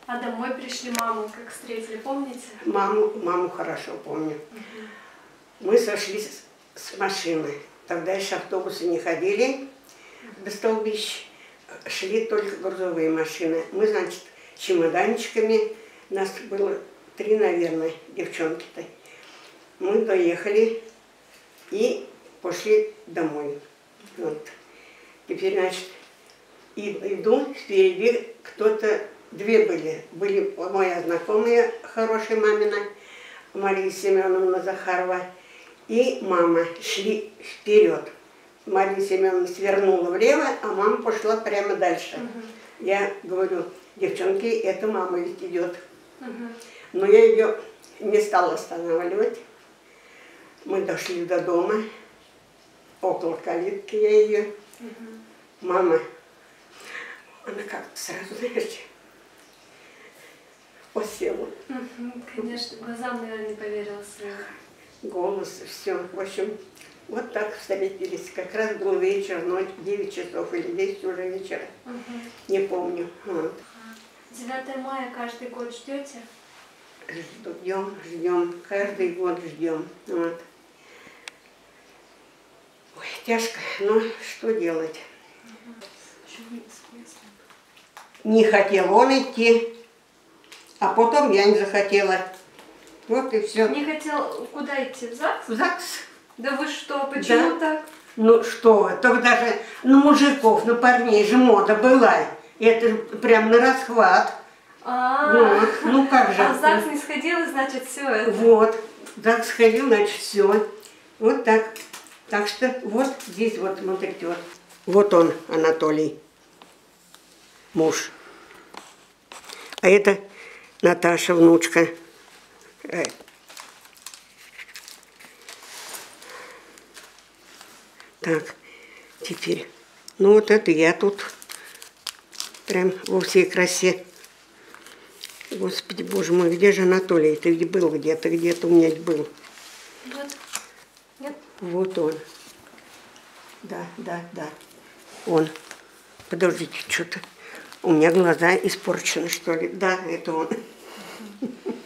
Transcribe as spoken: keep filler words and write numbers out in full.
А домой пришли, маму как встретили, помните? Маму, маму хорошо помню. Угу. Мы сошли с, с машины. Тогда еще автобусы не ходили до столбищ. Шли только грузовые машины. Мы, значит, чемоданчиками, нас было три, наверное, девчонки-то. Мы доехали и пошли домой. Вот. Теперь, значит, иду, впереди кто-то, две были. Были моя знакомая, хорошая мамина, Мария Семеновна Захарова, и мама. Шли вперед. Мария Семеновна свернула влево, а мама пошла прямо дальше. Угу. Я говорю, девчонки, это мама ведь идет. Угу. Но я ее не стала останавливать. Мы дошли до дома. Около калитки я ее. Угу. Мама, она как-то сразу, знаешь, посела. Угу, конечно, глазам, наверное, не поверила своим. Голос, все. В общем, вот так встретились. Как раз был вечер, ночь, девять часов или десять уже вечера. Угу. Не помню. Вот. девятое мая каждый год ждете? Ждем, ждем. Каждый год ждем. Вот. Ой, тяжко, но что делать? Угу. Не хотел он идти, а потом я не захотела. Вот и все. Не хотел куда идти? В ЗАГС? В ЗАГС. Да вы что, почему да. так? Ну что, только даже на мужиков, на парней же мода была. Это прям на расхват. А, -а, -а. Вот. Ну как же. А в ЗАГС не сходила, значит, все это. Вот. В ЗАГС сходил, значит, все. Вот так. Так что вот здесь вот, смотрите, вот. Вот он, Анатолий. Муж. А это Наташа, внучка. Так, теперь, ну вот это я тут, прям во всей красе. Господи, боже мой, где же Анатолий? Ты где был где-то, где-то у меня был. Вот. Нет. Вот он. Да, да, да. Он. Подождите, что-то. У меня глаза испорчены, что ли. Да, это он.